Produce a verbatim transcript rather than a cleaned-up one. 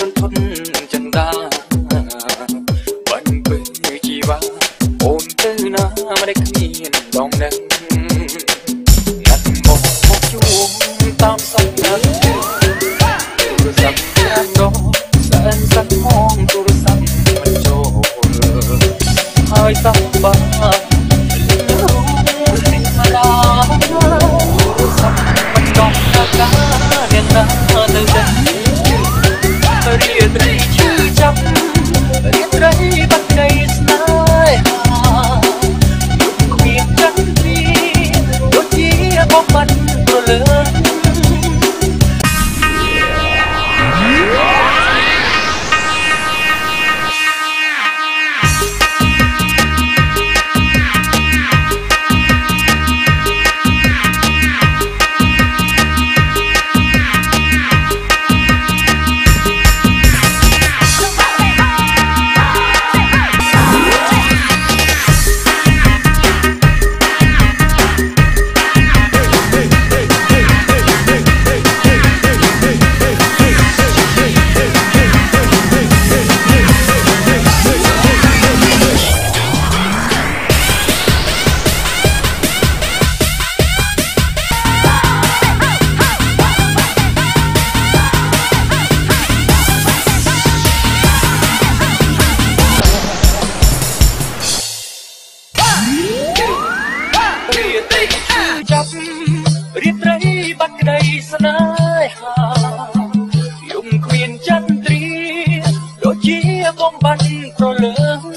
រន្ធត់ចិនដាបាញ់ពេលជីវ៉ាអូនទៅណាមិនได้គ្មានដងដឹងណាត់មកមកជួបតាមសំណាក់ទូរស័ព្ទចាំដងសែនសាក់មកទូរស័ព្ទមិនចូលហើយសោះបាមកដាទូរស័ព្ទមិនដល់កាអ្នកណាទៅដឹងរៀបរីឈឺចាប់រៀបរីបាត់ដីស្នេហាលោកគ្មានចាំទីដូចជាបំបត្តិប្រលើចាប់រៀបត្រីបាត់ក្តីស្នេហាយំគ្មានចន្ទ្រាដូចជាបំបត្តិប្រលើ